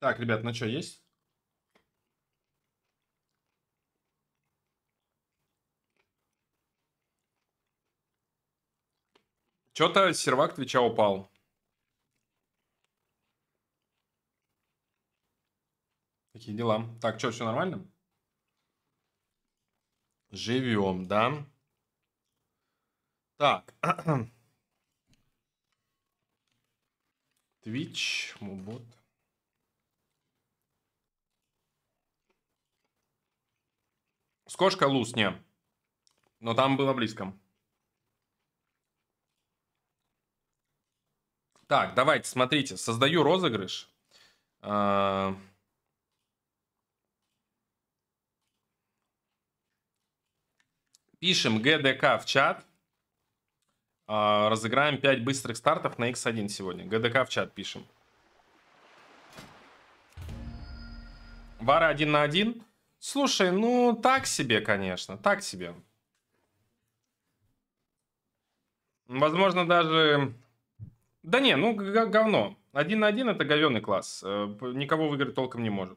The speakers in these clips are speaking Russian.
Так, ребят, ну что, есть? Что-то сервак Твича упал. Такие дела. Так, что, все нормально? Живем, да? Так. Twitch, мобот. Скошка луз, не. Но там было близко. Так, давайте, смотрите. Создаю розыгрыш. Пишем ГДК в чат. Разыграем 5 быстрых стартов на X1 сегодня. ГДК в чат пишем. Вара 1 на 1. Слушай, ну так себе, конечно. Так себе. Возможно, даже... Да не, ну говно. 1 на 1 это говёный класс. Никого выиграть толком не может.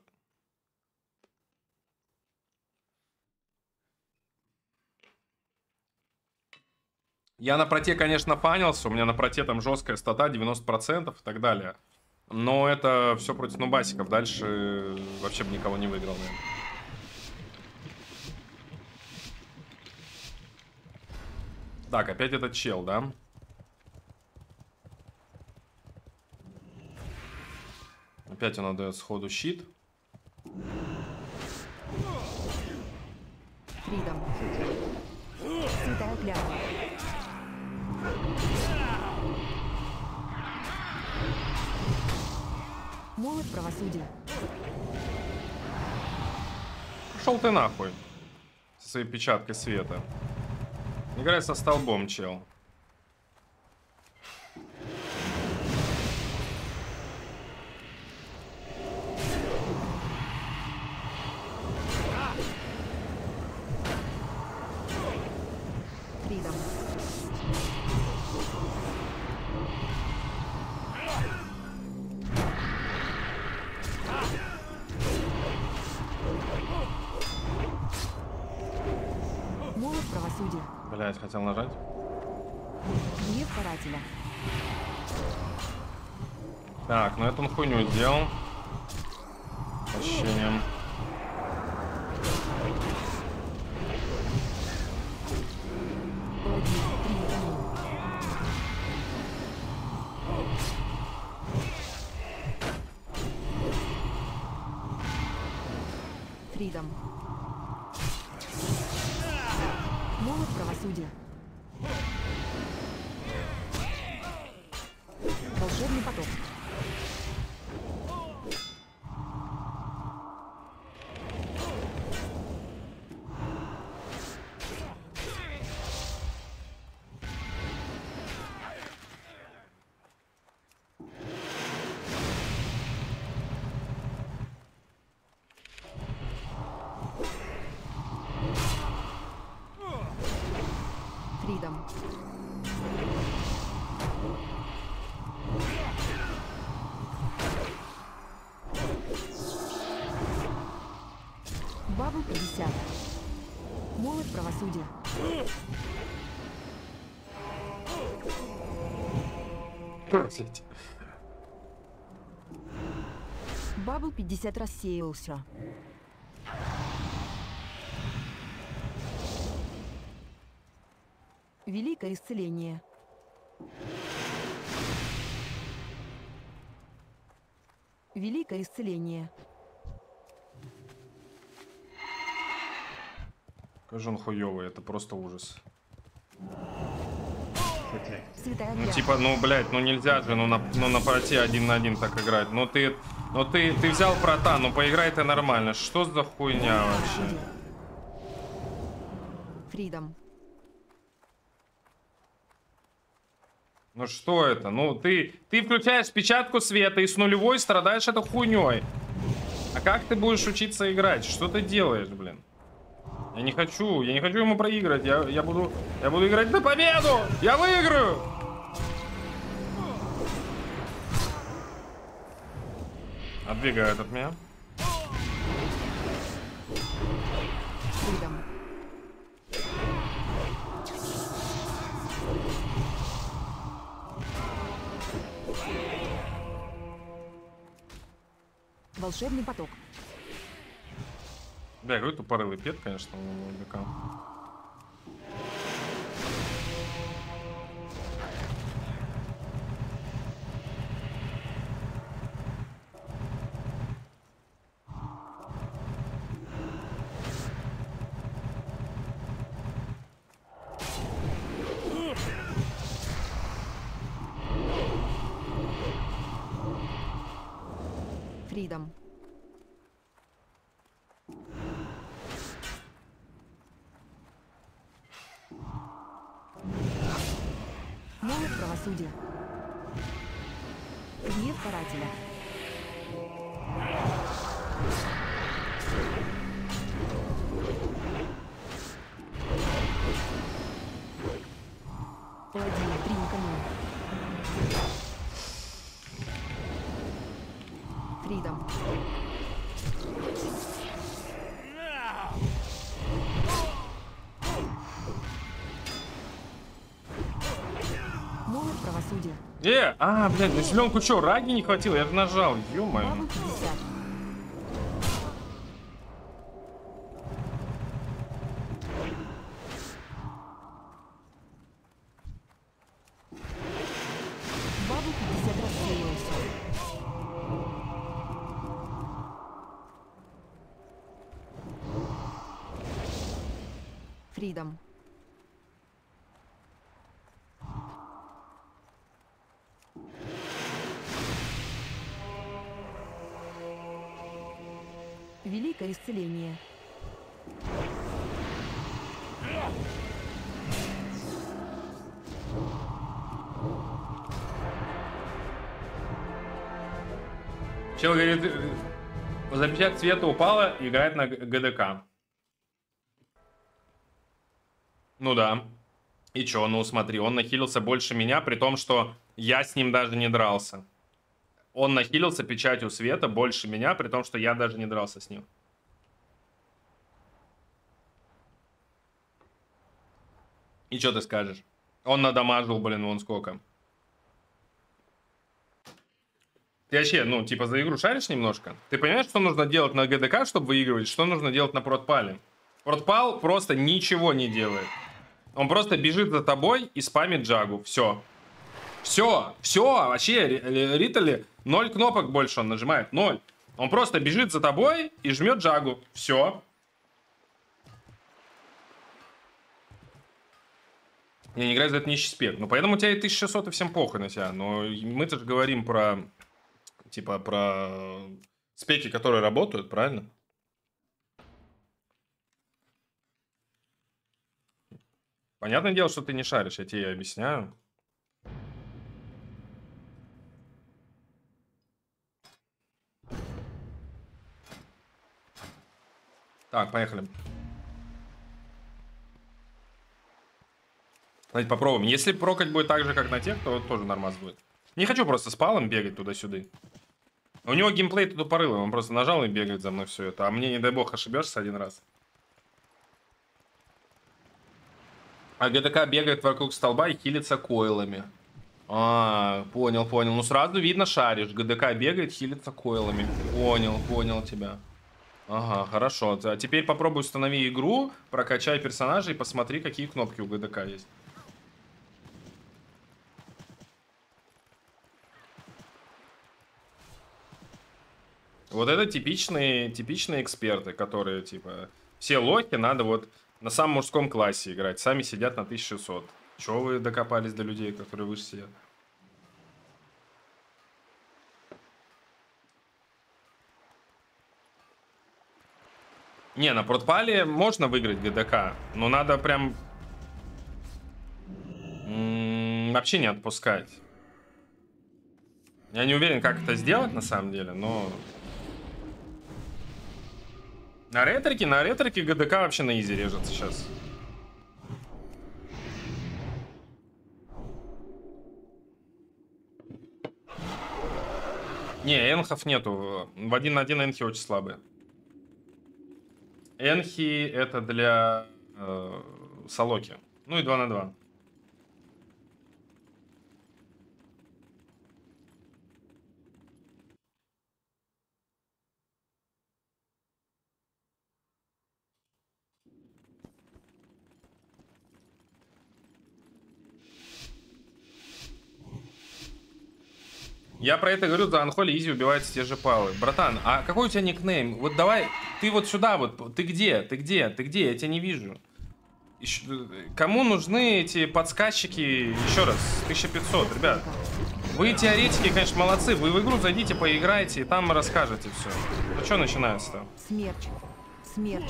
Я на проте, конечно, фанился. У меня на проте там жесткая стата, 90% и так далее. Но это все против нубасиков. Дальше вообще бы никого не выиграл, наверное. Так, опять этот чел, да? Опять он отдает сходу щит. Фридом. Святая клятва. Молот правосудия. Пошел ты нахуй. Со своей печаткой света. Играй со столбом, чел. Фридом. Молот правосудия. Блять, хотел нажать. Гнев карателя. Так, ну это он хуйню сделал. Прощением. Паладин. Фридом. Молот правосудия. Волшебный поток. Фридом. Бабл 50. Молот правосудия. Бабл 50 рассеялся. Великое исцеление. Великое исцеление. Какой же он хуёвый, это просто ужас. Святая Ну клятва. типа, ну блять, ну нельзя же, ну на проте 1 на 1 так играть. Ну ты взял прота, ну поиграй ты нормально. Что за хуйня вообще? Фридом. Ну что это? Ну ты включаешь печатку света и с нулевой страдаешь этой хуйней. А как ты будешь учиться играть? Что ты делаешь, блин? Я не хочу ему проиграть. Я буду играть на победу! Я выиграю! Отбегают от меня. Фридом. Волшебный поток. Бля, какой тупорылый пет, конечно, у ГДК. Фридом. Молот правосудия. Гнев карателя. Паладин, 3 на кону. Фридом. Молот правосудия. Блядь, на зеленку что, раги не хватило? Я же нажал, ё-моё. Бабл 50. Бабл 50 рассеялся. Фридом. Великое исцеление. Чел говорит, за 50 цвета упала, играет на ГДК. Ну да. И чё, ну смотри, он нахилился больше меня, при том, что я с ним даже не дрался. Он нахилился печатью света больше меня, при том, что я даже не дрался с ним. И чё ты скажешь? Он надамажил, блин, вон сколько. Ты вообще, ну, типа, за игру шаришь немножко? Ты понимаешь, что нужно делать на ГДК, чтобы выигрывать? Что нужно делать на протпале? Протпал просто ничего не делает. Он просто бежит за тобой и спамит джагу. Все. Все. Вообще, Ритали 0 кнопок больше он нажимает. 0. Он просто бежит за тобой и жмет джагу. Все. Не играй за это нищий спек. Ну, поэтому у тебя и 1600, и всем похуй на тебя. Но мы-то же говорим про... Типа, про спеки, которые работают, правильно? Понятное дело, что ты не шаришь, я тебе объясняю. Так, поехали. Давайте попробуем. Если прокать будет так же, как на тех, то тоже нормас будет. Не хочу просто с палом бегать туда-сюда. У него геймплей тупорылый, он просто нажал и бегает за мной все это. А мне, не дай бог, ошибешься один раз. А ГДК бегает вокруг столба и хилится койлами. Понял. Ну сразу видно, шаришь. ГДК бегает, хилится койлами. Понял тебя. Ага, хорошо. А теперь попробуй установи игру, прокачай персонажа и посмотри, какие кнопки у ГДК есть. Вот это типичные эксперты, которые, типа, все лохи надо вот на самом мужском классе играть. Сами сидят на 1600. Чего вы докопались до людей, которые выше сидят? Не, на протпале можно выиграть ГДК, но надо прям вообще не отпускать. Я не уверен, как это сделать на самом деле, но... На ретрике ГДК вообще на изи режется сейчас. Не, энхов нету. В 1 на 1 энхи очень слабые. Энхи это для Солоки. Ну и 2 на 2. Я про это говорю, за Анхоли изи убиваются те же палы. Братан, а какой у тебя никнейм? Вот давай, ты вот сюда вот, ты где? Ты где? Ты где? Я тебя не вижу. Кому нужны эти подсказчики? Еще раз, 1500, ребят. Вы теоретики, конечно, молодцы. Вы в игру зайдите, поиграйте, и там расскажете все. Ну что начинается-то? Смерч. Смерч.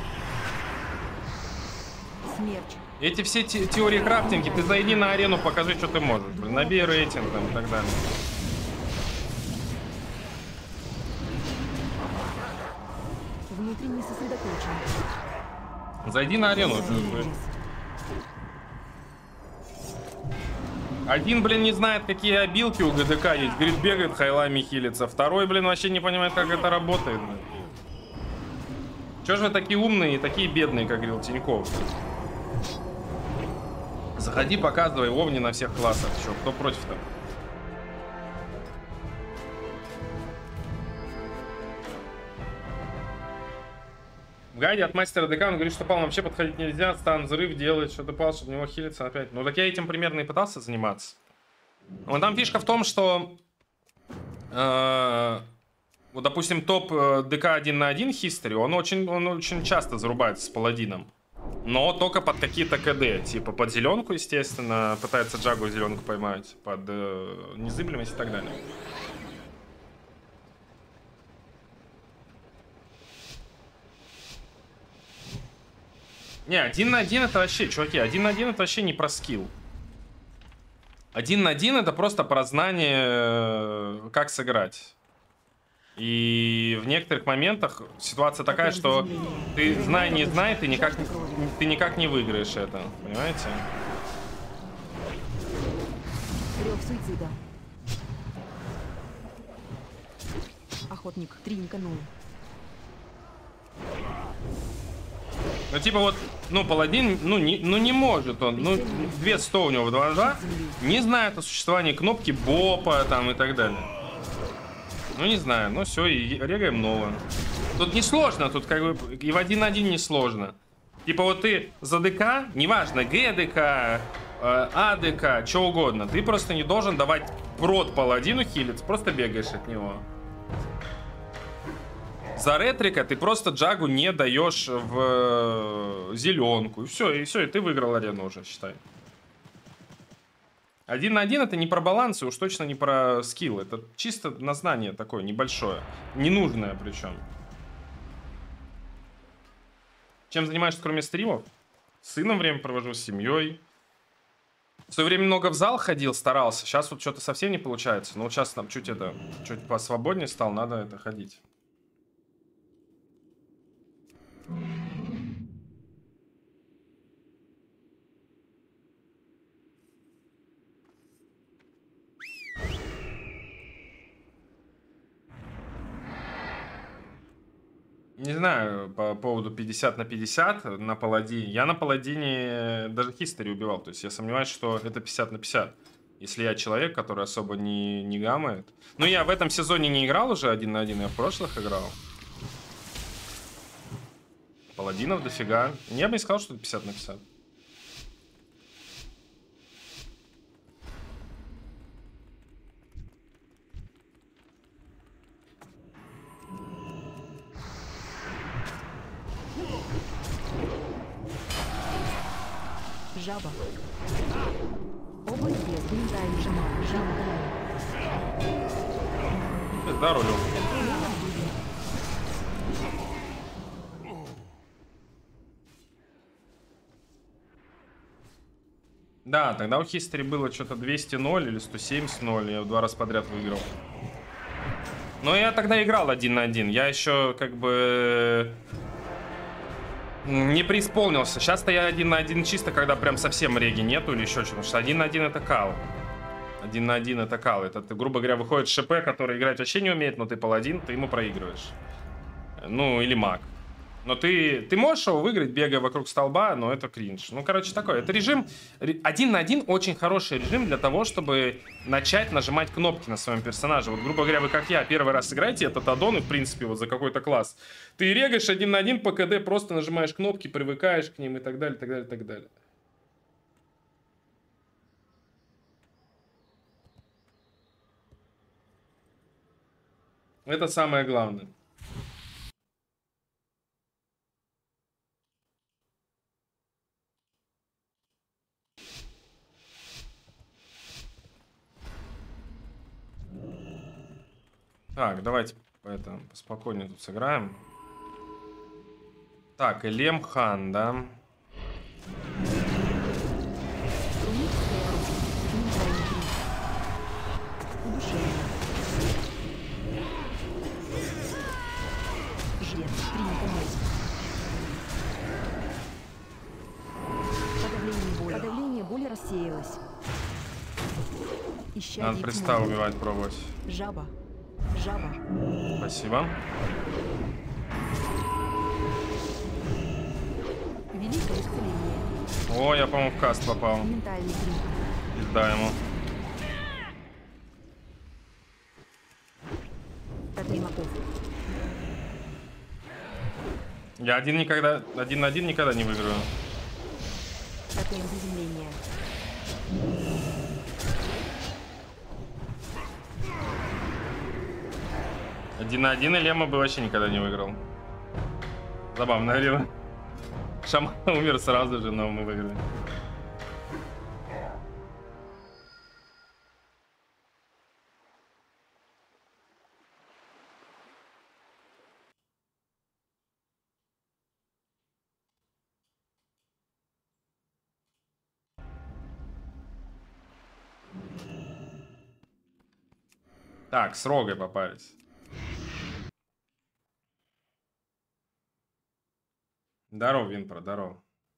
Смерч. Эти все теории крафтинги, ты зайди на арену, покажи, что ты можешь. Блин, набей рейтинг там и так далее. Внутренне сосредоточен. Зайди на арену. Один, блин, не знает, какие обилки у ГДК есть. Говорит, бегает, хайлами хилится. Второй, блин, вообще не понимает, как это работает. Блин. Чё же вы такие умные и такие бедные, как говорил Тиньков? Заходи, показывай овни на всех классах. Чё, кто против-то? В гайде от мастера ДК он говорит, что палм вообще подходить нельзя, стан взрыв делает, что-то пал, чтобы в него хилиться опять. Ну так я этим примерно и пытался заниматься. Вот там фишка в том, что вот, допустим, топ ДК 1 на 1 History, он очень часто зарубается с паладином. Но только под какие-то КД. Типа под зеленку, естественно, пытается Джагу зеленку поймать, под незыблемость и так далее. Не, 1 на 1 это вообще, чуваки, 1 на 1 это вообще не про скилл. 1 на 1 это просто про знание, как сыграть. И в некоторых моментах ситуация такая, что ты знай, не знай, ты никак не выиграешь это. Понимаете? Рёв суицида. Охотник тринканул. Ну, типа вот, ну, паладин, ну, не может он. Ну, 200 у него в 2-2. Не знает о существовании кнопки бопа там и так далее. Ну, не знаю. Ну, все, и регаем новое. Тут не сложно, тут как бы и в 1 на 1 не сложно. Типа вот ты за ДК, неважно, ГДК, АДК, что угодно. Ты просто не должен давать прот паладину хилиться, просто бегаешь от него. За ретрика ты просто Джагу не даешь в зеленку. И все, и ты выиграл арену уже, считай. 1 на 1 это не про баланс, и уж точно не про скилл. Это чисто на знание такое небольшое. Ненужное причем. Чем занимаешься, кроме стримов? С сыном время провожу, с семьей. В свое время много в зал ходил, старался. Сейчас вот что-то совсем не получается. Но вот сейчас там чуть посвободнее стал, надо это ходить. Не знаю, по поводу 50 на 50 на паладине. Я на паладине даже History убивал. То есть я сомневаюсь, что это 50 на 50. Если я человек, который особо не гамает. Ну, я в этом сезоне не играл уже 1 на 1, я в прошлых играл. Паладинов дофига. Я бы не сказал, что это 50 на 50. Жаба. Область без вылетаем жаба. Жаба. Да, рулю. Да, тогда у History было что-то 200-0 или 170-0. Я в 2 раза подряд выиграл. Но я тогда играл 1 на 1. Я еще как бы не преисполнился. Сейчас-то я 1 на 1 чисто, когда прям совсем реги нету или еще что-то. Потому что 1 на 1 это кал. 1 на 1 это кал. Это, грубо говоря, выходит ШП, который играть вообще не умеет, но ты паладин, ты ему проигрываешь. Ну, или маг. Но ты можешь его выиграть, бегая вокруг столба, но это кринж. Ну, короче, такой. Это режим 1 на 1 очень хороший режим для того, чтобы начать нажимать кнопки на своем персонаже. Вот, грубо говоря, вы как я первый раз играете этот аддон, и, в принципе, вот за какой-то класс. Ты регаешь 1 на 1 по КД, просто нажимаешь кнопки, привыкаешь к ним и так далее, так далее, так далее. Это самое главное. Так, давайте это поспокойнее тут сыграем. Так, Элем Хан, да? Подавление боли рассеялось. Надо приставу убивать, пробовать. Жаба. Жаба. Спасибо. Великое исцеление. О, я, по-моему, в каст попал. Ментальный крик. Пизда ему. Тотемаков. Я один на один никогда не выиграю. Тотем заземления. 1 на 1 Элема бы вообще никогда не выиграл. Забавно, Элема. Шаман умер сразу же, но мы выиграли. Так, с Рогой попались. Здорово, Винпро, здорово.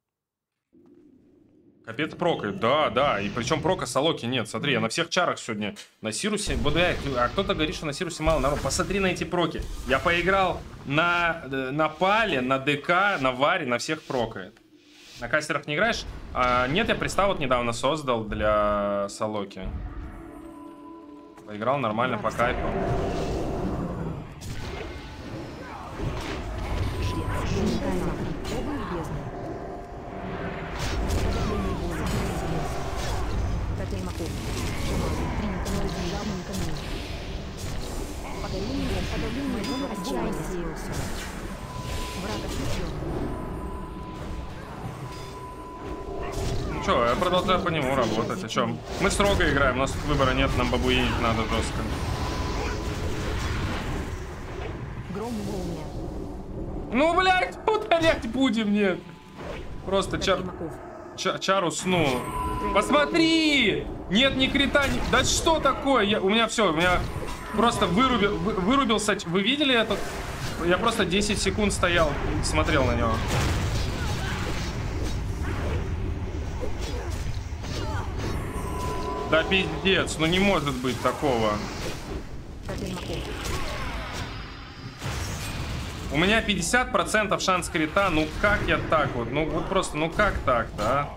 Капец прокает, да, и причем прока Солоки нет. Смотри, я на всех чарах сегодня на Сирусе, а кто-то говорит, что на Сирусе мало народ. Посмотри на эти проки. Я поиграл на Пале, на ДК, на Варе, на всех прокает. На кастерах не играешь? Нет, я пристав вот недавно создал для Солоки. Поиграл нормально, по кайфу. Ну что, я продолжаю по нему работать. О чем? Мы строго играем, у нас выбора нет, нам бабуинить надо жестко. Ну, блядь, ударять будем, нет. Просто чару сну. Посмотри! Нет ни крита, ни... Да что такое? У меня все, у меня просто вырубился. Вы видели это? Я просто 10 секунд стоял, смотрел на него. Да пиздец, ну не может быть такого. У меня 50% шанс крита, ну как я так вот? Ну вот просто, ну как так-то, а?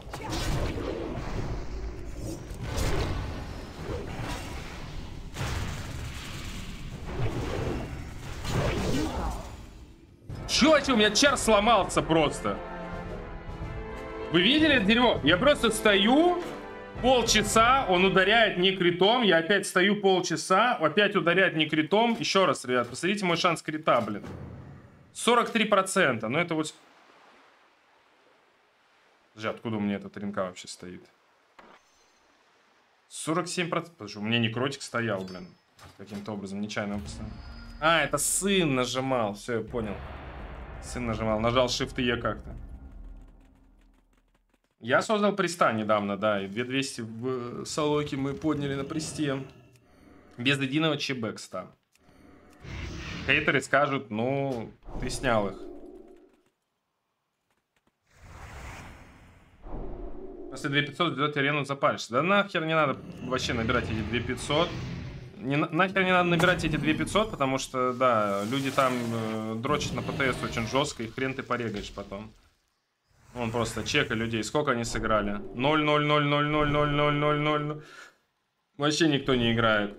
Чё, у меня чар сломался просто. Вы видели это дерьмо? Я просто стою полчаса, он ударяет не критом, я опять стою полчаса, опять ударяет не критом. Еще раз, ребят, посмотрите мой шанс крита, блин. 43%, ну это вот... Подожди, откуда у меня этот ринка вообще стоит? 47%, потому что у меня некротик стоял, блин. Каким-то образом, нечаянно поставил. А, это сын нажимал, все, я понял. Сын нажимал, нажал Shift и E как-то. Я создал приста недавно, да, и 2200 в Солоке мы подняли на присте. Без единого чебекста. Хейтеры скажут, ну, ты снял их. После 2500 ждет арену запаришься. Да нахер не надо вообще набирать эти 2500. Нахер не надо набирать эти 2500, потому что, да, люди там дрочат на ПТС очень жестко, и хрен ты порегаешь потом. Вон просто чека людей. Сколько они сыграли? 0, 0, 0, 0, 0, 0, 0, 0, 0. Вообще никто не играет.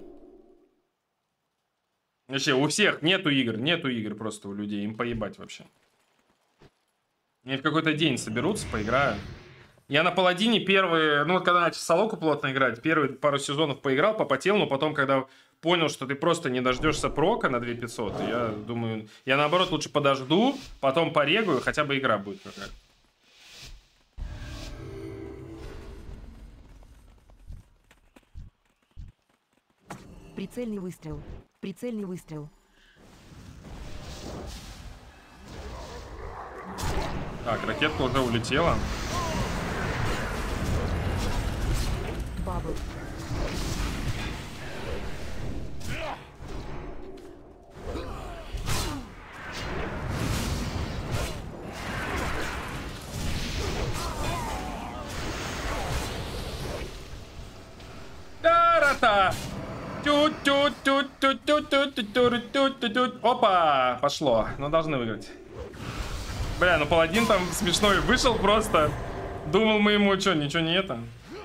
Вообще у всех нету игр просто у людей. Им поебать вообще. Они в какой-то день соберутся, поиграют. Я на паладине первые, ну вот когда начал Солоку плотно играть, первые пару сезонов поиграл, попотел, но потом, когда понял, что ты просто не дождешься прока на 2500, я думаю, я наоборот лучше подожду, потом порегаю, хотя бы игра будет какая-то. Прицельный выстрел. Прицельный выстрел. Так, ракетка уже улетела. Бабл. Та-ра-та! Опа! Пошло. Ну, должны выиграть. Бля, ну паладин там смешной вышел просто. Думал мы ему, что, ничего не это.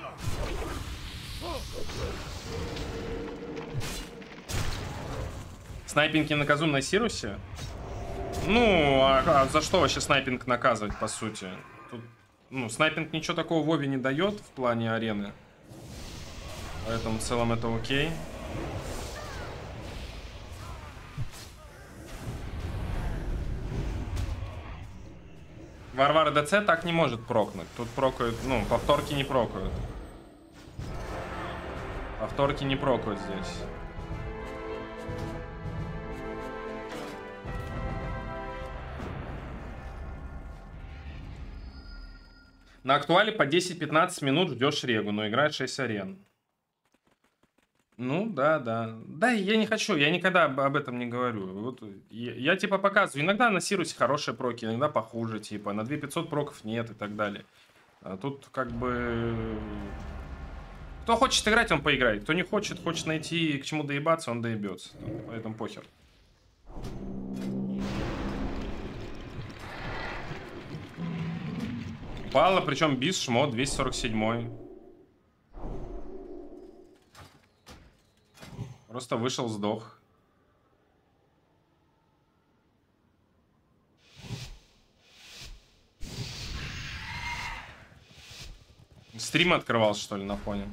Снайпинг не наказуем на Сирусе? Ну, а за что вообще снайпинг наказывать, по сути? Тут, ну, снайпинг ничего такого в Вове не дает в плане арены. Поэтому в целом это окей. Варвар ДЦ так не может прокнуть. Тут прокают, ну, повторки не прокают. Повторки не прокают здесь. На актуале по 10-15 минут ждешь регу, но играешь 6 арен. Ну, да, да. Да, я не хочу, я никогда об этом не говорю. Вот я типа показываю. Иногда на Сирусе хорошие проки, иногда похуже, типа. На 2500 проков нет и так далее. А тут как бы... Кто хочет играть, он поиграет. Кто не хочет, хочет найти к чему доебаться, он доебется. Поэтому похер. Пала, причем бис, шмот, 247. Просто вышел, сдох. Стрим открывался, что ли, на фоне?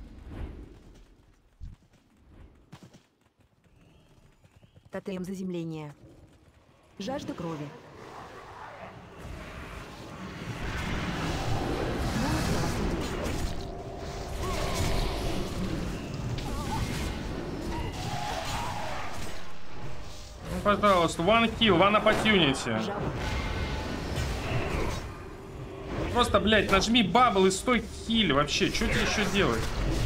Тотем заземления. Жажда крови. Ну, пожалуйста, one kill, one opportunity. Жаба. Просто, блядь, нажми бабл и стой хиль вообще. Что тебе еще делать?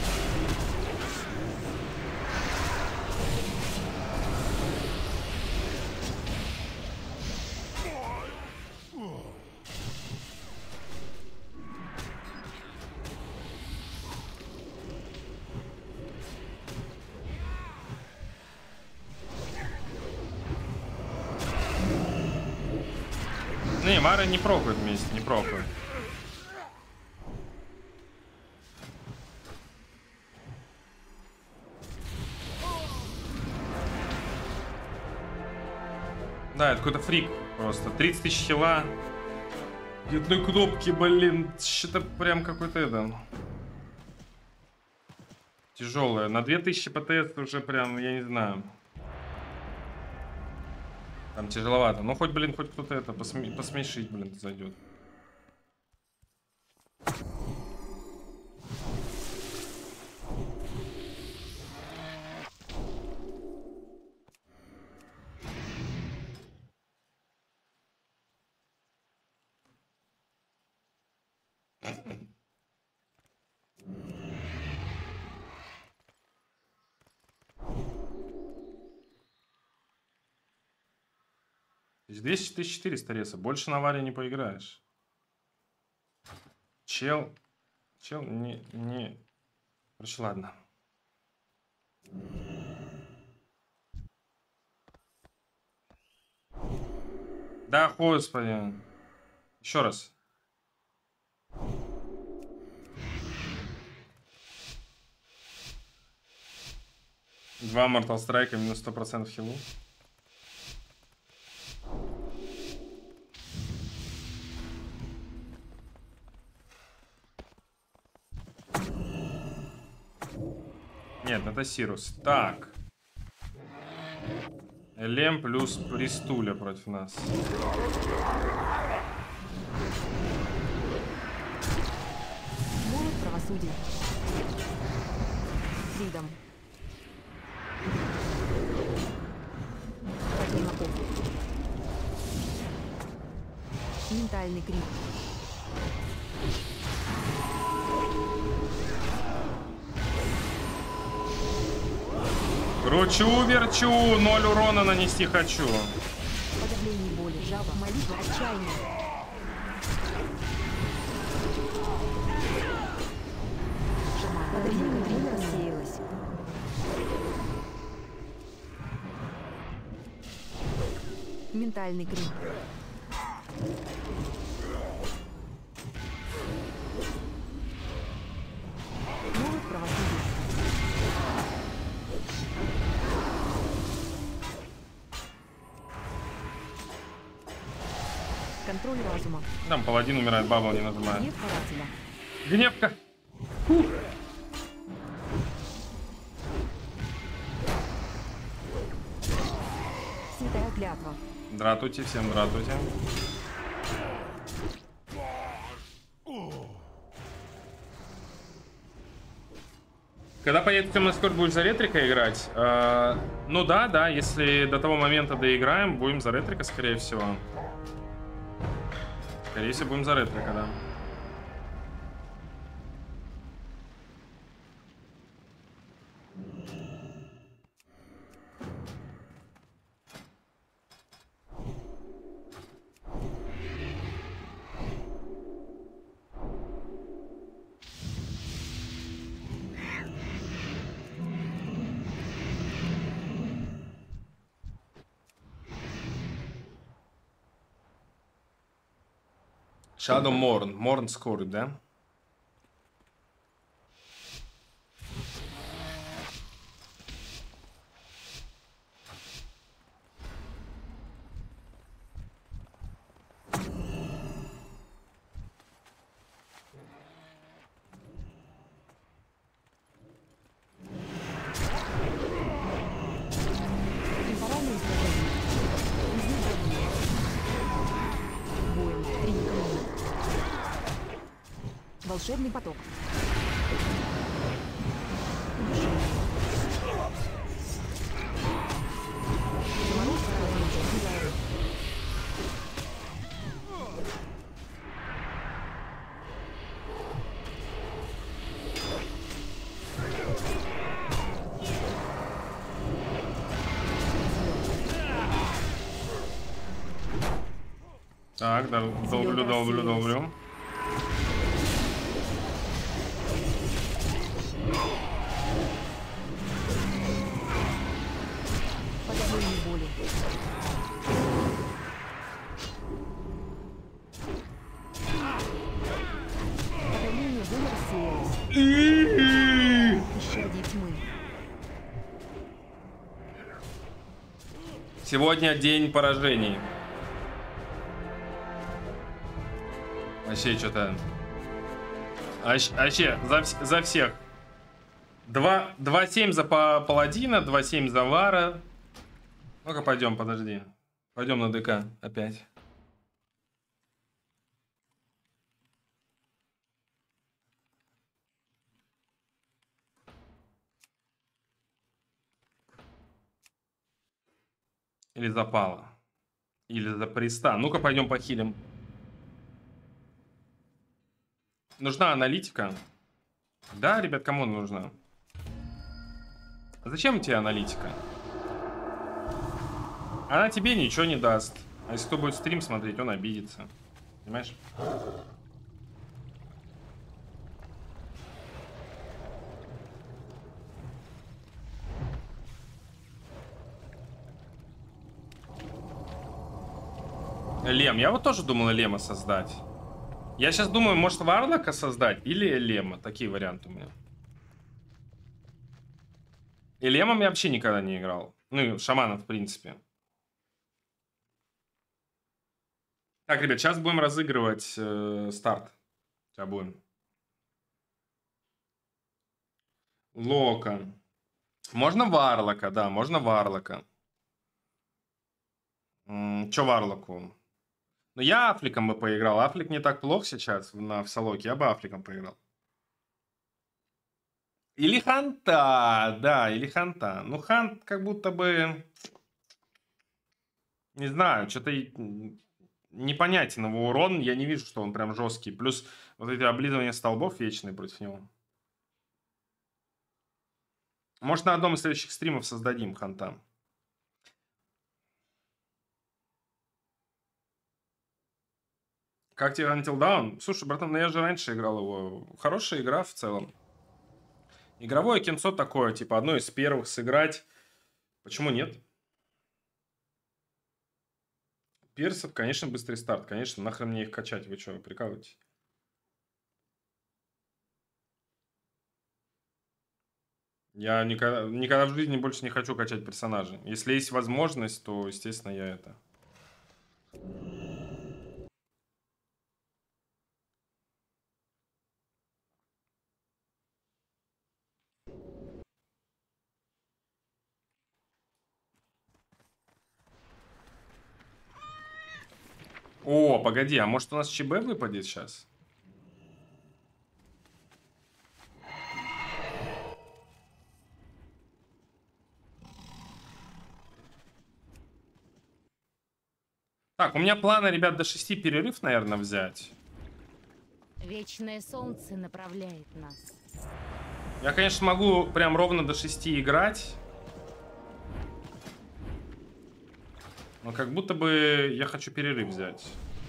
Не, Мара не прокают вместе, не прокают. Да, это какой-то фрик просто. 30 тысяч хила. И одной кнопки, блин. Что-то прям какой-то это... Тяжелое. На 2000 ПТС уже прям, я не знаю. Там тяжеловато. Ну, хоть, блин, хоть кто-то это посмешить, блин, зайдет. Здесь 1400 реса. Больше на Варе не поиграешь. Чел Чел, не... Короче, ладно. Да, господи. Еще раз. Два Mortal Strike, минус 100% хилу. Нет, это Сирус. Так. Элем плюс Пристуля против нас. Молот правосудия. Фридом. Климаков. Ментальный крик. Кручу-верчу, 0 урона нанести хочу. Подавление боли. Жаба. Молитва отчаяния. Шаман. Подавление боли рассеялось. Ментальный крик. Молот правосудия. Контроль разума. Там паладин умирает, бабл не нажимает. Гнев карателя. Гневка. Святая клятва. Дратуйте, всем дратуйте. Когда поедет темный скорт, будешь за ретрика играть? Ну да, если до того момента доиграем, будем за ретрика, скорее всего. Скорее всего, будем за ретрика, да. Shadow Morn. Morn скорт, да? Темпоральное искажение. Изнеможение. Воин. 3 крови. Волшебный поток. Удушение. Заморозка оружия. Дизайн. Так, долблю. Подавление боли. Подавление боли рассеялось. Исчадие тьмы. Сегодня день поражений. Вообще что-то... Вообще, за всех. 2-7 за паладина, 2-7 за Вара. Ну-ка, пойдем, подожди. Пойдем на ДК опять. Или запала. Или за приста. Ну-ка, пойдем похилим. Нужна аналитика. Да, ребят, кому нужна? Зачем тебе аналитика? Она тебе ничего не даст. А если кто будет стрим смотреть, он обидится. Понимаешь? Лем. Я вот тоже думал Лема создать. Я сейчас думаю, может Варлока создать или Лема. Такие варианты у меня. И Лемом я вообще никогда не играл. Ну и шаманов, в принципе. Так, ребят, сейчас будем разыгрывать старт. Сейчас будем. Лока. Можно Варлока, да, можно Варлока. Чё Варлоку? Ну, я Афликом бы поиграл. Афлик не так плох сейчас в Солоке. Я бы Афликом поиграл. Или Ханта. Да, или Ханта. Ну, Хант как будто бы... Не знаю, что-то непонятен его урон. Я не вижу, что он прям жесткий. Плюс вот эти облизывания столбов вечные против него. Может, на одном из следующих стримов создадим Ханта. Как тебе Until Dawn? Слушай, братан, ну я же раньше играл его. Хорошая игра в целом. Игровое кинцо такое, типа одно из первых сыграть. Почему нет? Персов, конечно, быстрый старт. Конечно, нахрен мне их качать. Вы что, прикалываетесь? Я никогда в жизни больше не хочу качать персонажей. Если есть возможность, то, естественно, я это... О, погоди, а может у нас ЧБ выпадет сейчас? Так, у меня планы, ребят, до 6 перерыв, наверное, взять. Вечное солнце направляет нас. Я, конечно, могу прям ровно до 6 играть. Но как будто бы я хочу перерыв взять.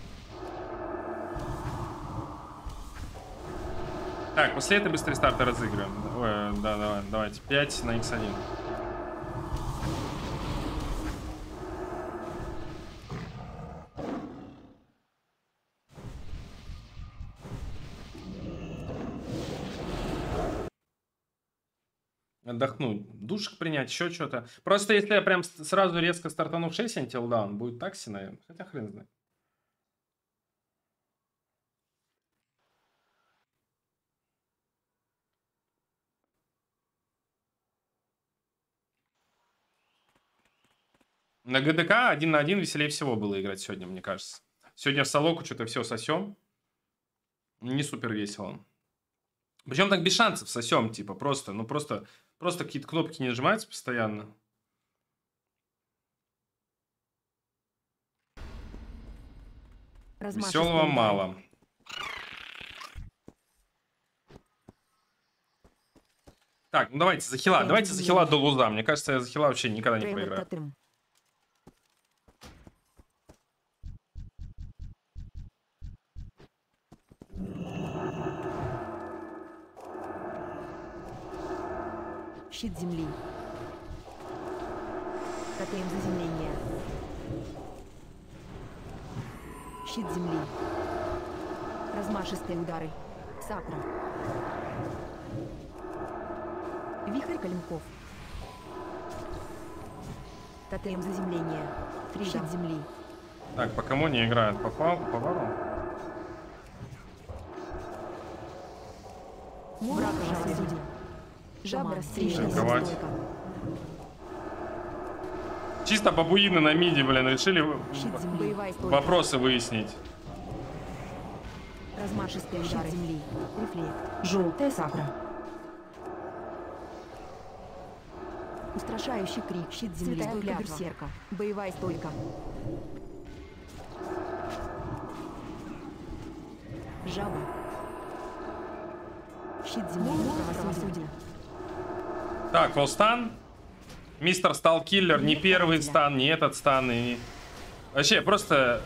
Так, после этого быстрый старт разыгрываем. Ой, да, давайте. 5 на x1. Отдохнуть. Душик принять, еще что-то. Просто если я прям сразу резко стартану в 6 Until Dawn, будет такси, наверное. Хотя хрен знает. На ГДК 1 на 1 веселее всего было играть сегодня, мне кажется. Сегодня в Солоку что-то все сосем. Не супер весело. Причем так без шансов сосем, типа, просто, ну просто какие-то кнопки не нажимаются постоянно. Веселого мало. Так, ну давайте за хила. Давайте за хила до луза. Мне кажется, я за хила вообще никогда не проиграю. Щит земли. Тотем заземления. Щит земли. Размашистые удары. Сакра. Вихрь коленков. Тотем заземления. Щит земли. Так, по кому не играют? По вару? Враг рассудил. Жаба расстрелянная. Чисто бабуины на миди, блин, решили вопросы выяснить. Размашистые удары земли. Рефлект. Желтая сакра. Устрашающий крик. Щит земли. Стойка берсерка. Боевая стойка. Жаба. Щит земли. Правосудие. Так, фолстан. Мистер Сталкиллер. Не первый стан, не этот стан. И... Вообще, просто...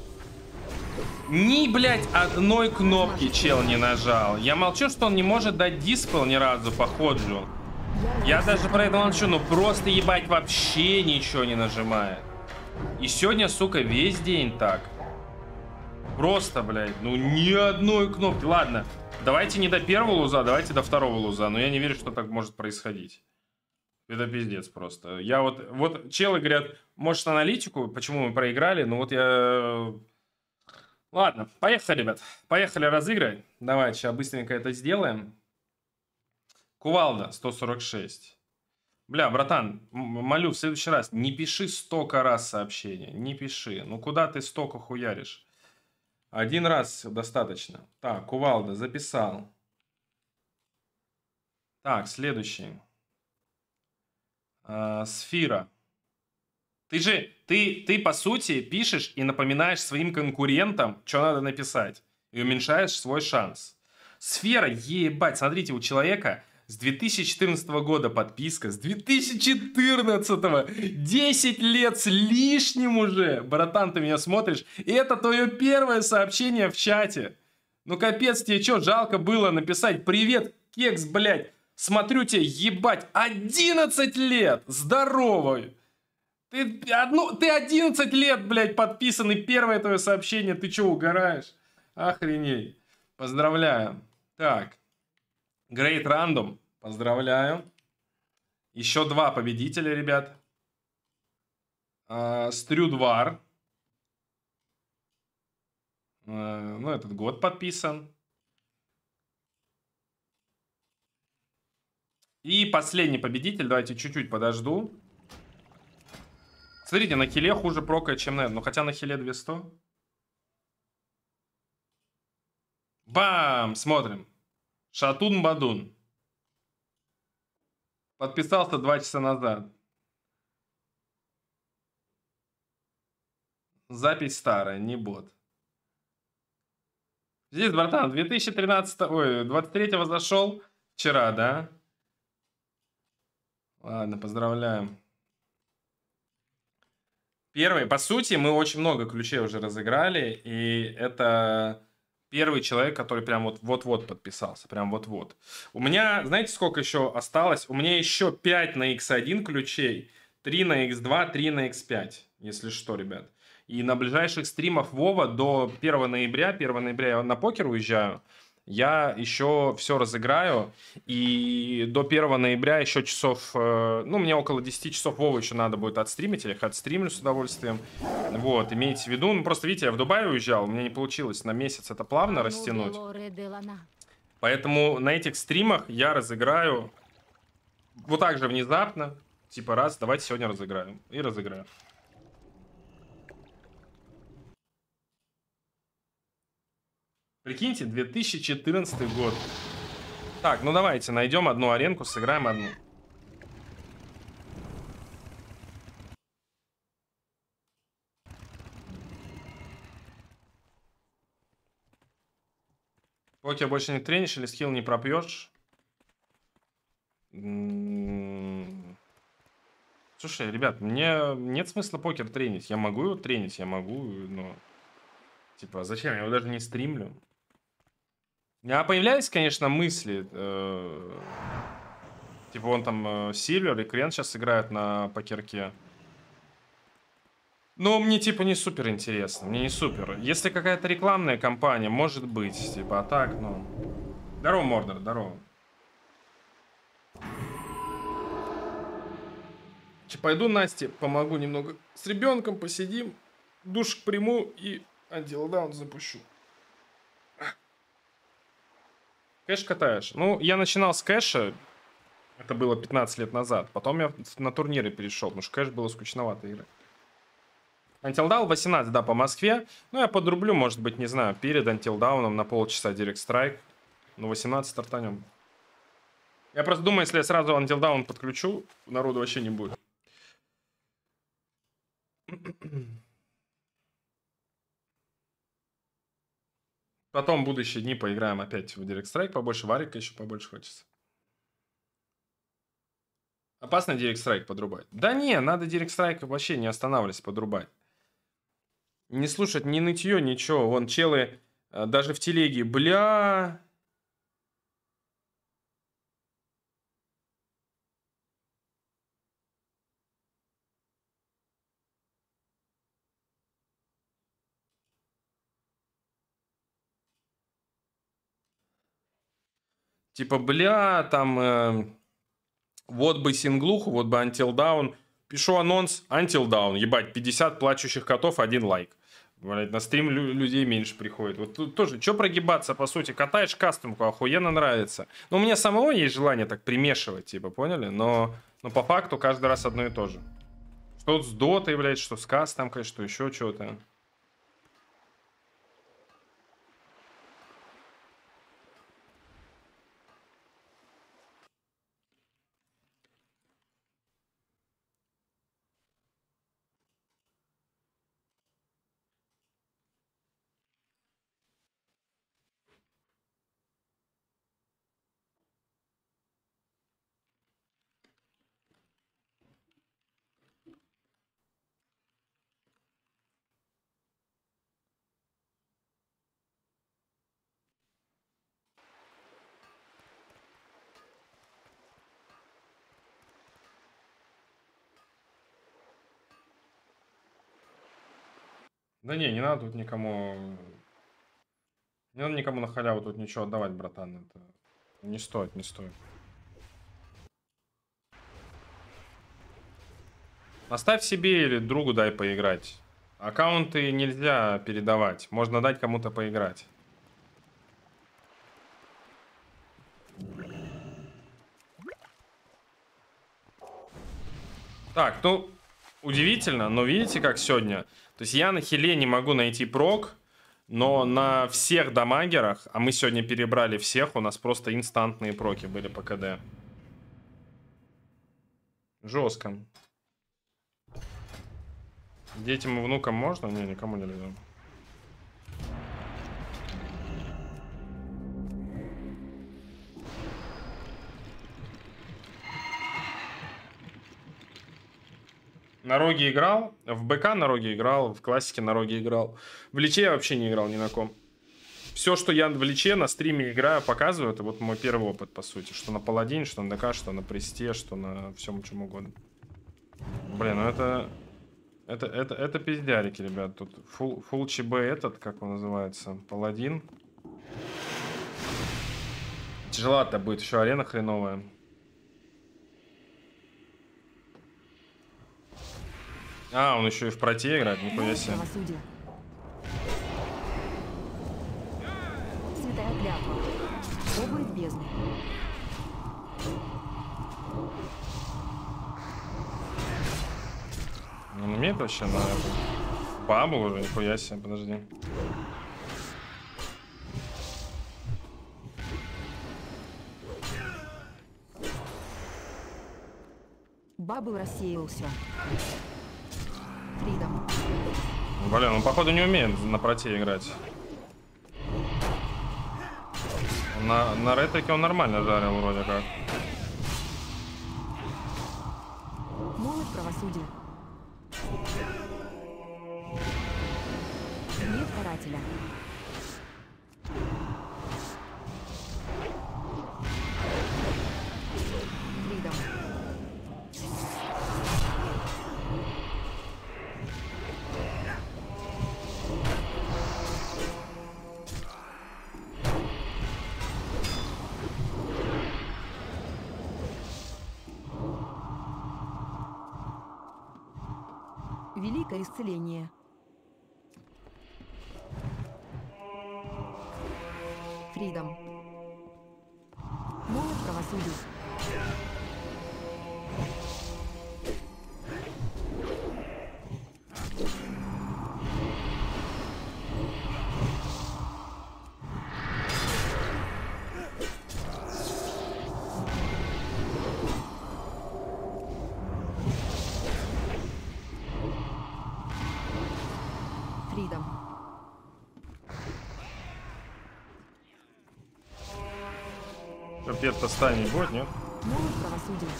Ни, блядь, одной кнопки чел не нажал. Я молчу, что он не может дать диспел ни разу по ходу. Я даже про это молчу, но просто, ебать, вообще ничего не нажимает. И сегодня, сука, весь день так. Просто, блядь, ну ни одной кнопки. Ладно, давайте не до первого луза, давайте до второго луза. Но я не верю, что так может происходить. Это пиздец просто. Я вот челы говорят, может аналитику, почему мы проиграли, ну вот я... Ладно, поехали, ребят. Поехали разыгрывать. Давайте сейчас быстренько это сделаем. Кувалда, 146. Бля, братан, молю, в следующий раз не пиши столько раз сообщения. Не пиши. Ну куда ты столько хуяришь? Один раз достаточно. Так, Кувалда, записал. Так, следующий. Сфера. Ты по сути пишешь и напоминаешь своим конкурентам, что надо написать. И уменьшаешь свой шанс. Сфера, ебать, смотрите, у человека с 2014 года подписка, с 2014, 10 лет с лишним уже. Братан, ты меня смотришь, и это твое первое сообщение в чате. Ну капец, тебе что, жалко было написать «Привет, кекс, блядь, смотрю тебе, ебать, 11 лет, здоровый». Ты 11 лет, блядь, подписан, и первое твое сообщение, ты что, угораешь? Охренеть. Поздравляю. Так. Great Random. Поздравляю. Еще 2 победителя, ребят. Стрюдвар. Ну, этот год подписан. И последний победитель. Давайте чуть-чуть подожду. Смотрите, на хиле хуже прокает, чем на этом. Ну, хотя на хиле 200. Бам! Смотрим. Шатун-бадун. Подписался 2 часа назад. Запись старая, не бот. Здесь, братан, 2013... Ой, 23-го зашел. Вчера, да? Ладно, поздравляем. Первый, по сути, мы очень много ключей уже разыграли, и это первый человек, который прям вот-вот подписался, прям вот-вот. У меня, знаете, сколько еще осталось? У меня еще 5 на X1 ключей, 3 на X2, 3 на X5, если что, ребят. И на ближайших стримах Вова до 1 ноября, 1 ноября я на покер уезжаю, я еще все разыграю, и до 1 ноября еще часов, ну, мне около 10 часов Вова еще надо будет отстримить, я их отстримлю с удовольствием. Вот, имейте в виду, ну, просто, видите, я в Дубай уезжал, у меня не получилось на месяц это плавно растянуть. Поэтому на этих стримах я разыграю вот так же внезапно, типа раз, давайте сегодня разыграем, и разыграю. Прикиньте, 2014 год. Так, ну давайте найдем одну аренку, сыграем одну. Покер больше не тренишь или скилл не пропьешь? Слушай, ребят, мне нет смысла покер тренить. Я могу его тренить, я могу, но... Типа, зачем? Я его даже не стримлю. У меня появлялись, конечно, мысли. Типа, вон там Сильвер и Крен сейчас играют на покерке. Но мне, типа, не супер интересно. Мне не супер. Если какая-то рекламная кампания, может быть. Типа, а так, ну... Здорово, Мордор, здорово. Пойду Насте помогу немного с ребенком, посидим. Душ приму и Until Dawn запущу. Кэш катаешь? Ну, я начинал с кэша. Это было 15 лет назад. Потом я на турниры перешел, потому что кэш было скучновато играть. Until Dawn 18, да, по Москве. Ну, я подрублю, может быть, не знаю, перед Until Dawn на полчаса Direct Strike. Ну, 18 стартанем. Я просто думаю, если я сразу Until Dawn подключу, народу вообще не будет. Потом в будущие дни поиграем опять в Direct Strike побольше. Варика еще побольше хочется. Опасно Direct Strike подрубать? Да не, надо Direct Strike вообще не останавливаться, подрубать. Не слушать ни нытье, ничего. Вон челы даже в телеге. Бля... Типа, бля, там, вот бы синглуху, вот бы Until Dawn. Пишу анонс Until Dawn. Ебать, 50 плачущих котов, 1 лайк. Блядь, на стрим людей меньше приходит. Вот тут тоже, что прогибаться, по сути? Катаешь кастомку, охуенно нравится. Ну, у меня самого есть желание так примешивать, типа, поняли? Но по факту каждый раз одно и то же. Что с дотой, блядь, что с кастомкой, что еще что-то. Да не надо тут никому... Не надо никому на халяву тут ничего отдавать, братан. Это не стоит, не стоит. Оставь себе или другу дай поиграть. Аккаунты нельзя передавать. Можно дать кому-то поиграть. Так, ну, удивительно, но видите, как сегодня? То есть я на хиле не могу найти прок, но на всех дамагерах, а мы сегодня перебрали всех, у нас просто инстантные проки были по КД. Жестко. Детям и внукам можно? Не, никому нельзя. На роге играл, в БК на роге играл, в классике на роге играл. В личе я вообще не играл ни на ком. Все, что я в личе на стриме играю, показываю, это вот мой первый опыт, по сути. Что на паладине, что на ДК, что на престе, что на всем чем угодно. Блин, ну это пиздярики, ребят. Тут full ЧБ этот, как он называется, паладин. Тяжеловато будет, еще арена хреновая. А, он еще и в проте играет, нихуя себе. Святая клятва. Оба из бездны. Он умеет вообще на это? Бабу уже, нихуя себе, подожди. Бабл рассеялся. Фридом. Блин, он походу не умеет на проте играть. На ретрике он нормально жарил вроде как. Молот правосудия. Нет карателя. Фридом. Великое исцеление. Фридом. Молот правосудия. Фридом. Капец-то стань не будет, нет? Молот правосудия.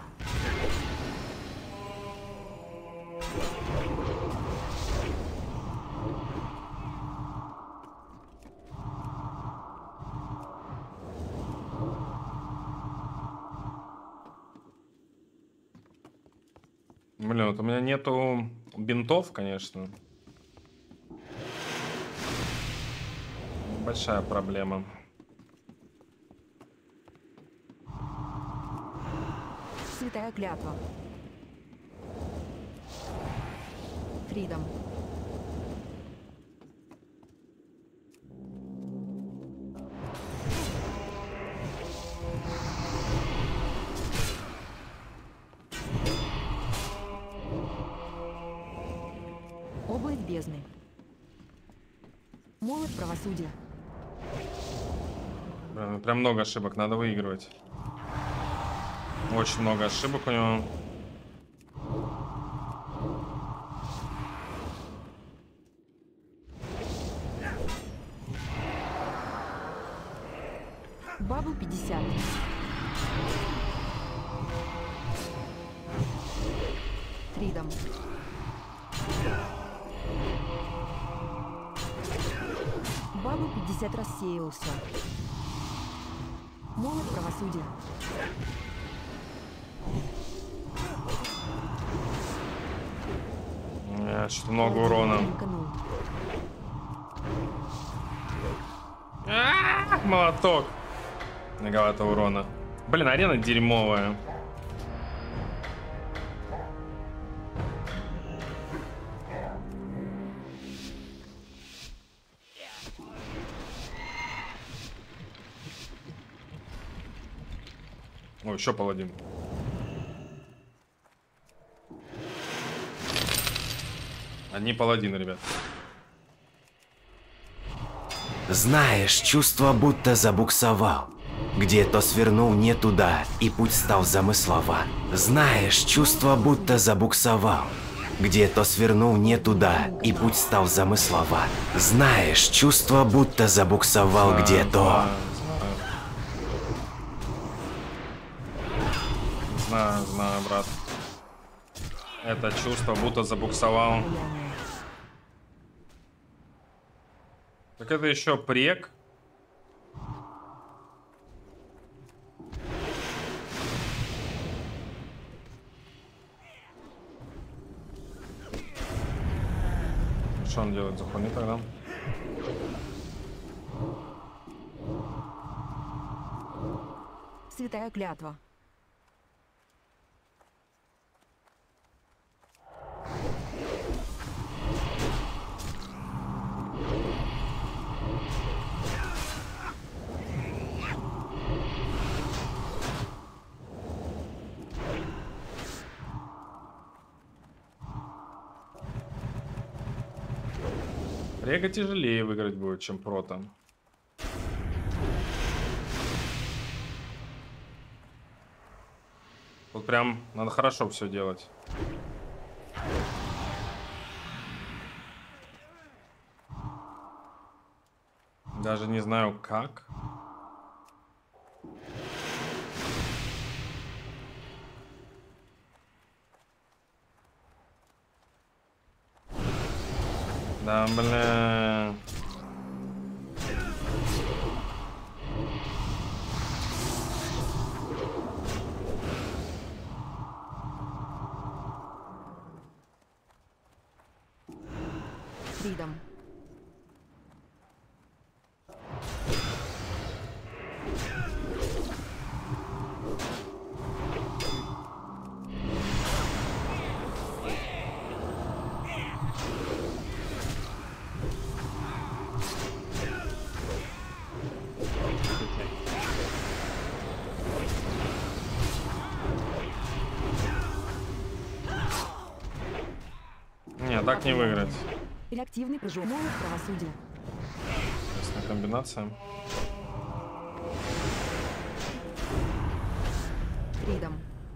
Блин, вот у меня нету бинтов, конечно. Большая проблема. Святая клятва. Фридом. Область бездны. Молот правосудия. Прям много ошибок, надо выигрывать. Очень много ошибок у него. Бабл 50. Фридом. Бабл 50 рассеялся. Молот правосудия. Что-то много урона. Молоток. Многовато урона. Блин, арена дерьмовая. Ой, еще паладин. Одни паладины, ребят. Знаешь, чувство будто забуксовал. Где-то свернул не туда, и путь стал замысловат. Знаешь, чувство будто забуксовал. Где-то свернул не туда, и путь стал замысловат. Знаешь, чувство будто забуксовал где-то. Знаю, брат. Это чувство будто забуксовал. Так это еще прек. Что он делает за хуйню тогда? Святая клятва. Рега тяжелее выиграть будет, чем прота. Тут прям надо хорошо все делать. Даже не знаю как. Да, бля. Фридом. Не, так не выиграть. Реактивный прыжок. Молот правосудия. Интересная комбинация. Фридом.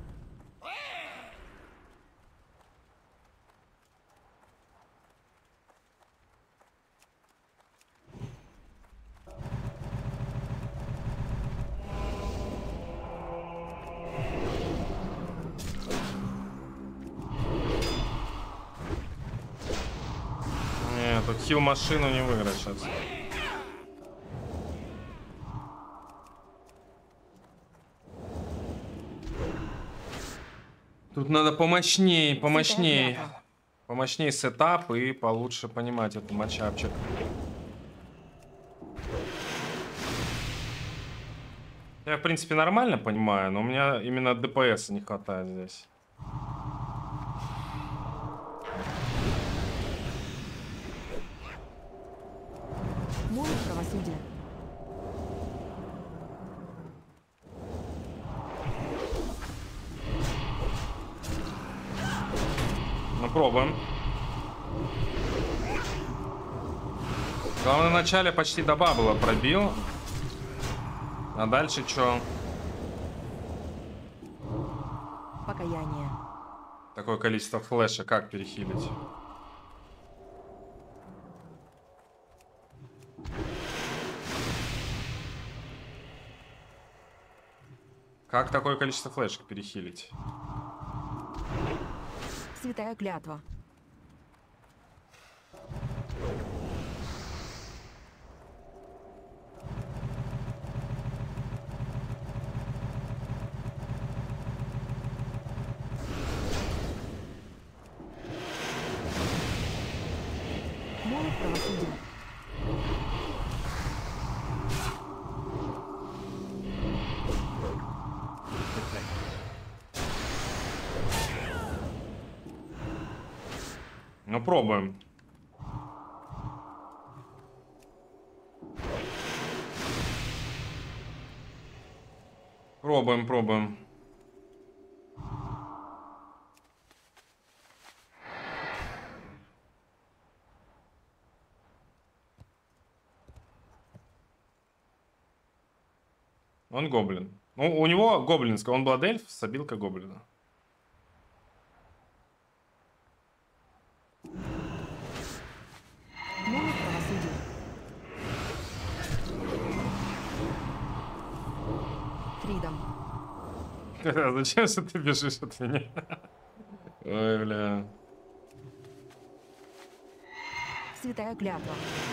Тут хил машину не выиграть сейчас. Тут надо помощней. Помощней сетап и получше понимать этот матчапчик. Я, в принципе, нормально понимаю, но у меня именно ДПС не хватает здесь. Молот правосудия. Ну, пробуем. Главное, в начале почти до бабла пробил. А дальше что? Покаяние. Такое количество флеша, как перехилить? Как такое количество флешек перехилить? Святая клятва. Молот правосудия. Ну, пробуем. Пробуем, пробуем. Он гоблин. Ну, у него гоблинская. Он был эльф с обилкой гоблина. Молот правосудия. Фридом. Зачем же ты бежишь от меня? Ой, бля. Святая клятва.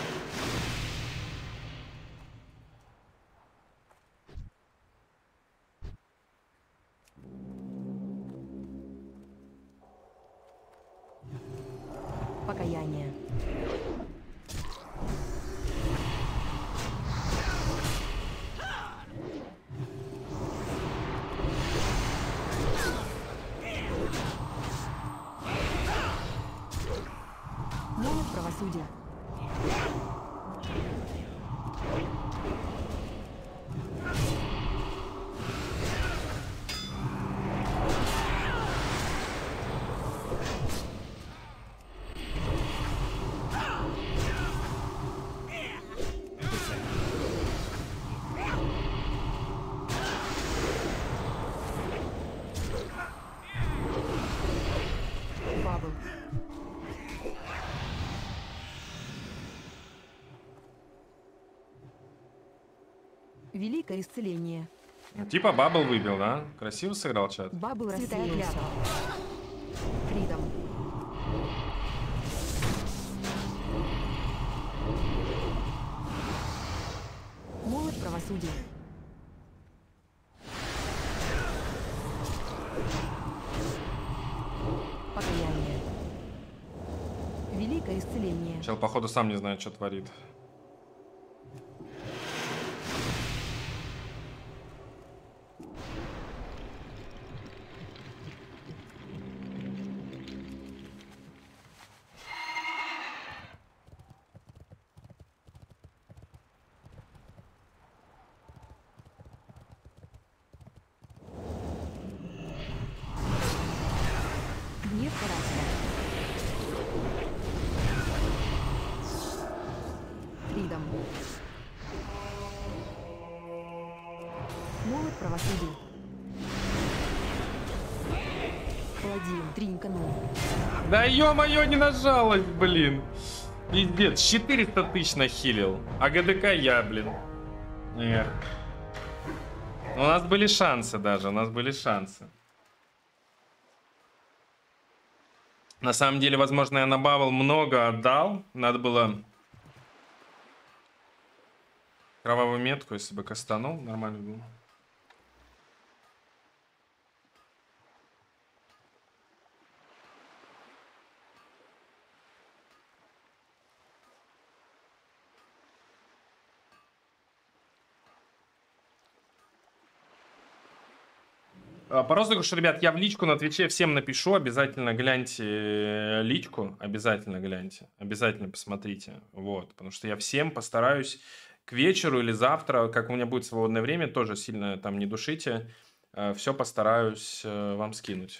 Покаяние. Молот правосудия. Бабл. Великое исцеление. Ну, типа бабл выбил, да? Красиво сыграл чат. Бабл рассеялся. Фридом. Молот правосудия. Покаяние. Великое исцеление. Чел, походу, сам не знает, что творит. Гнев карателя. Фридом. Молот правосудия. Паладин, тринканул. Да ё-моё, не нажалось, блин. Пиздец, 400 тысяч нахилил. А ГДК я, блин. Нет. У нас были шансы даже, у нас были шансы. На самом деле, возможно, я на бабл много отдал. Надо было кровавую метку, если бы кастанул, нормально было. По розыгрышу, ребят, я в личку на Твиче всем напишу. Обязательно гляньте личку. Обязательно гляньте. Обязательно посмотрите. Вот. Потому что я всем постараюсь к вечеру или завтра, как у меня будет свободное время, тоже сильно там не душите. Все постараюсь вам скинуть.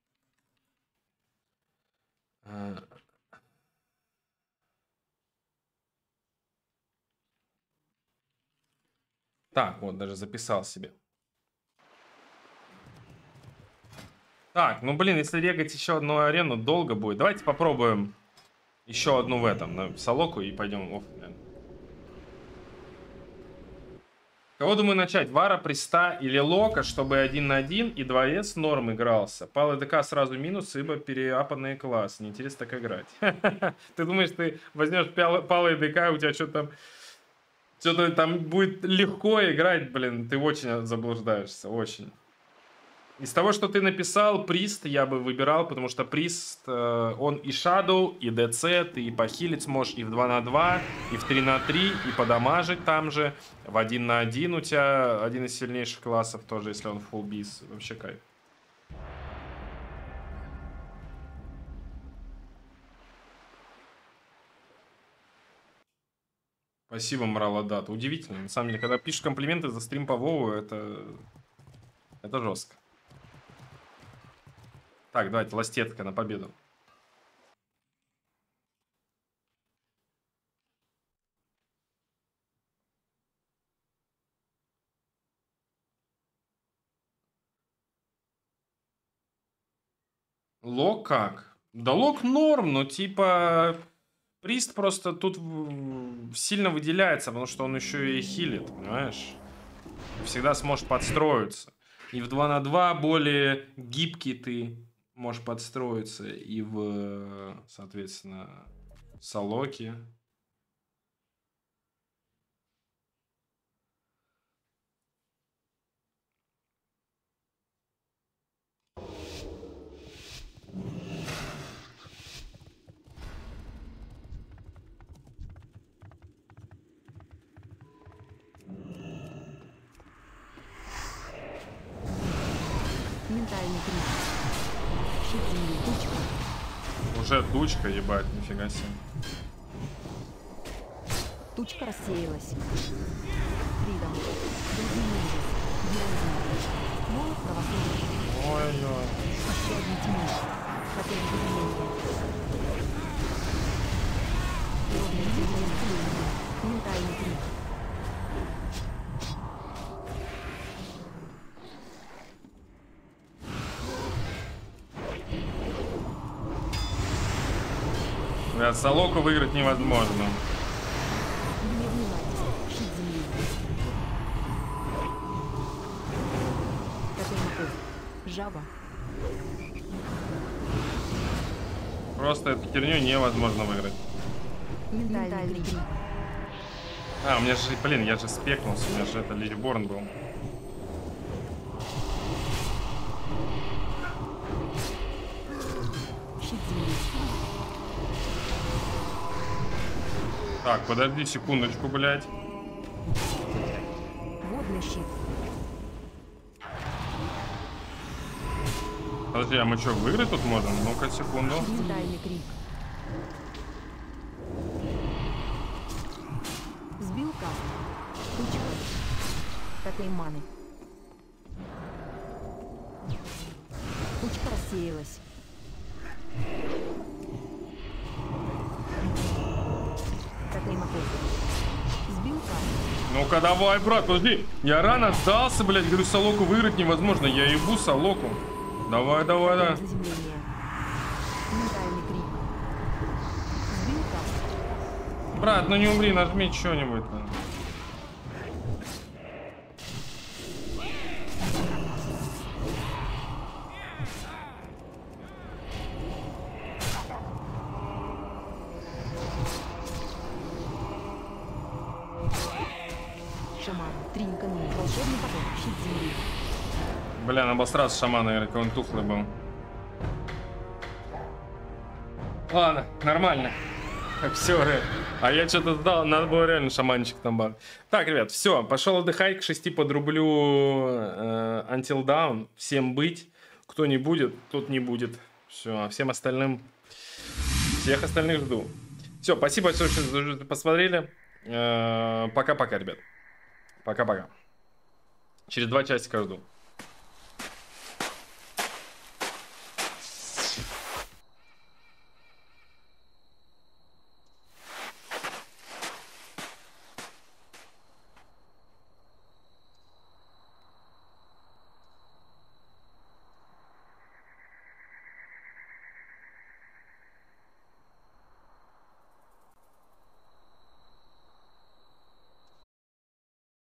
Так, вот, даже записал себе. Так, ну блин, если регать еще одну арену, долго будет. Давайте попробуем еще одну в этом, на Солоку, и пойдем оффлайн. Кого думаю начать? Вара, Приста или Лока, чтобы 1 на 1 и 2С норм игрался. Пал ДК сразу минус, ибо переапанный класс. Неинтересно так играть. Ты думаешь, ты возьмешь Пал ДК, у тебя что-то там будет легко играть, блин. Ты очень заблуждаешься, очень. Из того, что ты написал, Прист я бы выбирал, потому что Прист, он и Shadow, и ДЦ, ты и похилить сможешь и в 2 на 2, и в 3 на 3, и подамажить там же. В 1 на 1 у тебя один из сильнейших классов тоже, если он full биз. Вообще кайф. Спасибо, Мраладат. Удивительно. На самом деле, когда пишешь комплименты за стрим по Вову, это жестко. Так, давайте, ластетка на победу. Лок как? Да лок норм, но типа... Прист просто тут сильно выделяется, потому что он еще и хилит, понимаешь? Всегда сможешь подстроиться. И в 2 на 2 более гибкий ты можешь подстроиться. И в, соответственно, Солоке. Ментальный крик. Щит земли. Тучка. Уже тучка, ебать, нифига себе. Тучка рассеялась. Фридом. Другим ужас. Героизм. Молот правосудия. Ой-ой. Пощадный тьмы. Хотел изменения. Ровный земля. Ментальный крик. Бля, Солоку выиграть невозможно. Гневный натиск. Щит земли. Котельников. Жаба. Просто эту херню невозможно выиграть. Ментальный крик. А, у меня же, блин, я же спекнулся, у меня же это Личборн был. Щит земли. Так, подожди секундочку, блядь. Водный щит. Подожди, а мы что, выиграть тут можем? Ну-ка, секунду. Ментальный крик. Сбил каст. Тучка. Котейманы. Тучка рассеялась. Сбил каст. Ну-ка, давай, брат, подожди. Я рано сдался, блядь, говорю, Солоку выиграть невозможно. Я ебу Солоку. Давай, давай, да. Заземление. Ментальный крик. Сбил каст. Брат, ну не умри, нажми что-нибудь. Шаман. Тринканул. Волшебный поток. Щит земли. Бля, надо было сразу шамана играть, он тухлый был. Ладно, нормально. Все, А я что-то сдал, надо было реально шаманчик там бар. Так, ребят, все, пошел отдыхать, к 6 подрублю Until Dawn. Всем быть, кто не будет, тот не будет. Все, а всем остальным, всех остальных жду. Все, спасибо, что посмотрели. Пока-пока, ребят. Пока-пока. Через 2 часика жду.